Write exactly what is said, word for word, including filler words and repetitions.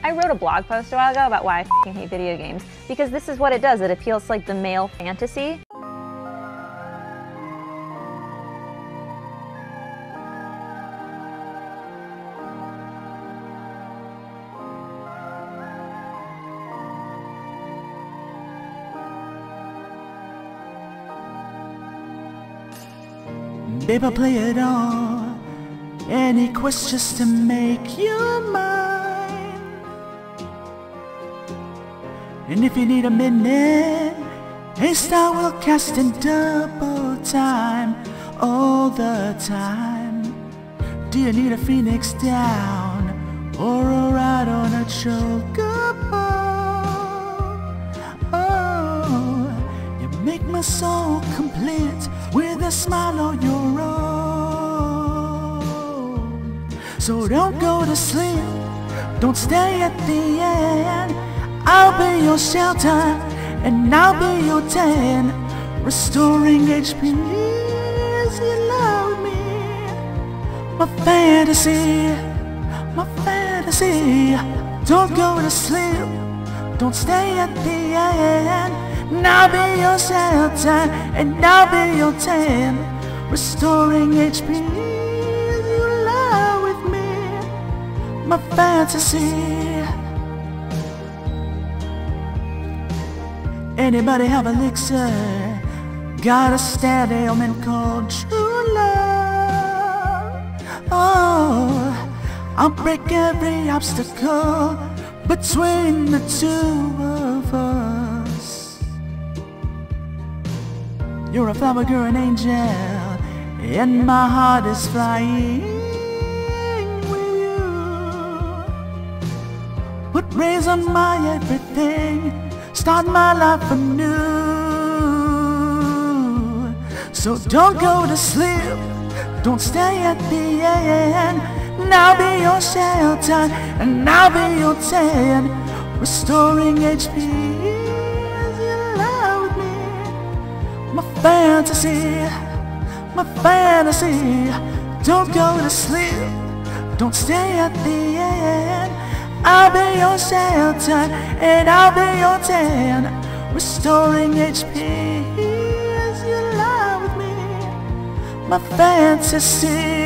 I wrote a blog post a while ago about why I f***ing hate video games, because this is what it does. It appeals to like the male fantasy. Baby, play it on. Any questions to make you mine? And if you need a minute, A-Star will cast in double time all the time. Do you need a phoenix down or a ride on a chocobo? Oh, you make my soul complete with a smile on your own. So don't go to sleep, don't stay at the end. I'll be your shelter and I'll be your tan, restoring H P as you love me. My fantasy, my fantasy. Don't go to sleep, don't stay at the end. And I'll be your shelter and I'll be your tan, restoring H P as you lie with me. My fantasy. Anybody have elixir? Got a steady ailment called true love. Oh, I'll break every obstacle between the two of us. You're a flower girl, an angel, and my heart is flying with you. Put rays on my everything, start my life anew. So don't go to sleep, don't stay at the end. And I'll be your shelter and I'll be your tan, restoring H P as you lie with me. My fantasy, my fantasy. Don't go to sleep, don't stay at the end. I'll be your shelter and I'll be your tan, restoring H P as you lie with me. My fantasy.